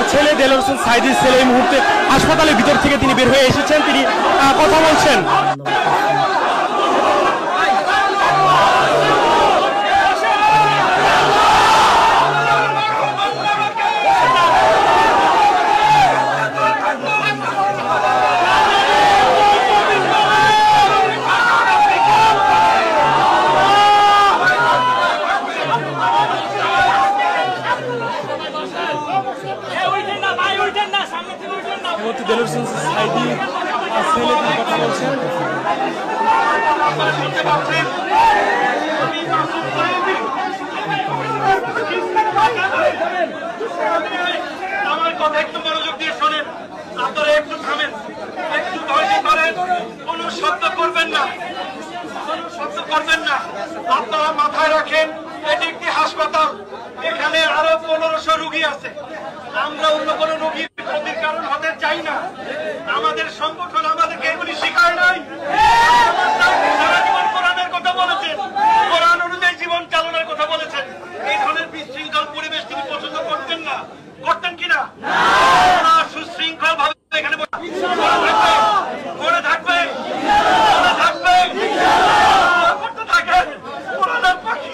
তার ছেলে দেলোয়ার হোসেন সাঈদীর ছেলে এই মুহূর্তে হাসপাতালের ভিতর থেকে তিনি বের হয়ে এসেছেন, তিনি কথা বলছেন। দেলোয়ার হোসেন সাঈদী ছেলে তিনি কথা বলছেন। আমার কথা একটু মনোযোগ দিয়ে শোনেন, আপনারা একটু থামেন, একটু ধৈর্য ধরেন, কোনো শব্দ করবেন না, কোনো শব্দ করবেন না। আপনারা মাথায় রাখেন এটি একটি হাসপাতাল, এখানে আরো 1500 রোগী আছে। আমরা অন্য কোনো রোগীর ক্ষতির কারণ হতে চাই না। আমাদের সংগঠন আমাদেরকে এগুলি শিখায় নাই। সারা জীবন কোরআনের কথা বলেছেন, কোরআন অনুযায়ী জীবন চালনার কথা বলেছেন। এই ধরনের বিশৃঙ্খল পরিবেশ তিনি পছন্দ করতেন না, করতেন কিনা? সুশৃঙ্খল ভাবে এখানে করে থাকবে, করতে থাকে কোরআনের পাখিয়ে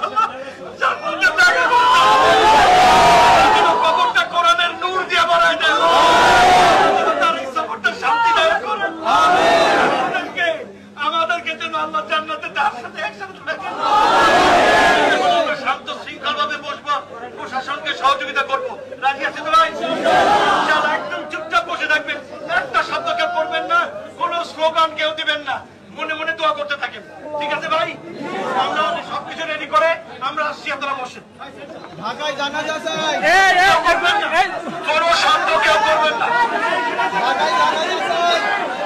কবরটা কোরআনের নূর দিয়ে বাড়ায় দেন, তার এই সফরটা শান্তিদায়ক করেন। আমাদেরকে যেন আল্লাহ জান্নাতে তার সাথে একসাথে থাকেন। শান্ত শৃঙ্খল ভাবে বসবো, প্রশাসনকে সহযোগিতা করবো। রাজি আছে তো ভাই? একদম চুপচাপ বসে থাকবেন, একটা শব্দ কেউ করবেন না, কোন স্লোগান কেউ দিবেন না, মনে মনে দোয়া করতে থাকেন। ঠিক আছে ভাই? আমরা সবকিছু রেডি করে আমরা আসছি, আপনারা বসেন। ঢাকায় জানাজা চাই, কোন শব্দ কেউ করবেন না। ঢাকায় জানাজা চাই।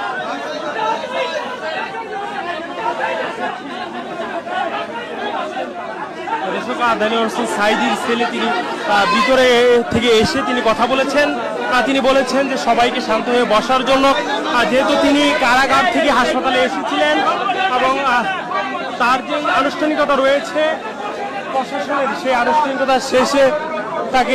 দেলোয়ার হোসেন সাঈদীর ছেলে তিনি ভিতরে থেকে এসে তিনি কথা বলেছেন। তিনি বলেছেন যে সবাইকে শান্ত হয়ে বসার জন্য, যেহেতু তিনি কারাগার থেকে হাসপাতালে এসেছিলেন এবং তার যে আনুষ্ঠানিকতা রয়েছে প্রশাসনের, সেই আনুষ্ঠানিকতা শেষে তাকে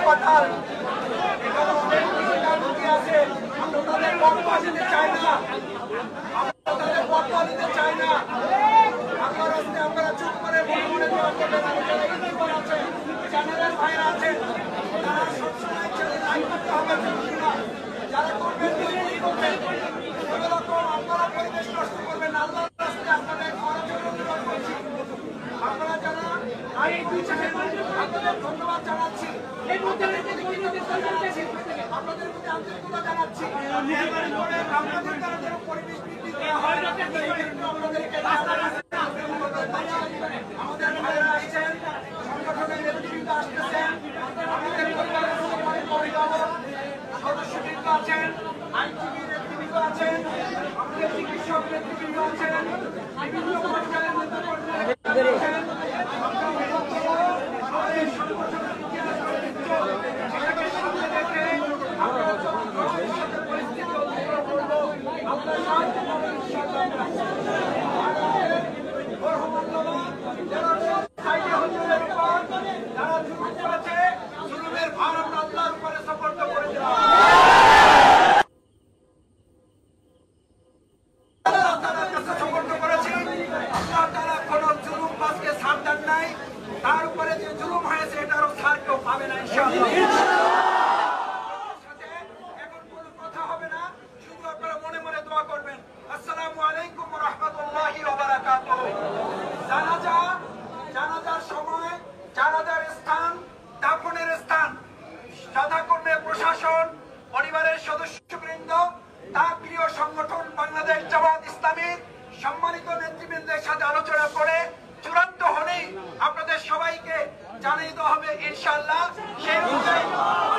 ধন্যবাদ জানাচ্ছি, আপনাদের প্রতি আন্তরিকতা জানাচ্ছি। পরিবেশ বৃদ্ধি দেওয়া হয় না, আমাদের ভাইয়েরা আসছেন, সংগঠনের নেতৃবৃন্দ আসতেছেন, আমাদের পরিবারের অভিভাবক সদস্যবৃন্দ আছেন, আইনজীবী নেতৃবৃন্দ আছেন, আমাদের চিকিৎসক নেতৃবৃন্দ আছেন, বিভিন্ন পর্যায়ের নেতৃবৃন্দ আছেন। তার উপরে যে জুলুম হয়েছে এটারও ছাড় কেউ পাবে না ইনশাআল্লাহ। এখন কোনো কথা হবে না, শুধু আপনারা মনে মনে দোয়া করবেন। আসসালামু আলাইকুম ওয়া রাহমাতুল্লাহি ওয়া বারাকাতুহু। জানাজার সময়, জানাজার স্থান, দাফনের স্থান, সাদাকর্মে প্রশাসন, পরিবারের সদস্যবৃন্দ, তার প্রিয় সংগঠন বাংলাদেশ জামাত ইসলামীর সম্মানিত নেতৃবৃন্দের সাথে আলোচনা করে চূড়ান্ত হলেই আপনাদের সবাইকে জানিয়ে দেওয়া হবে ইনশাআল্লাহ। সেই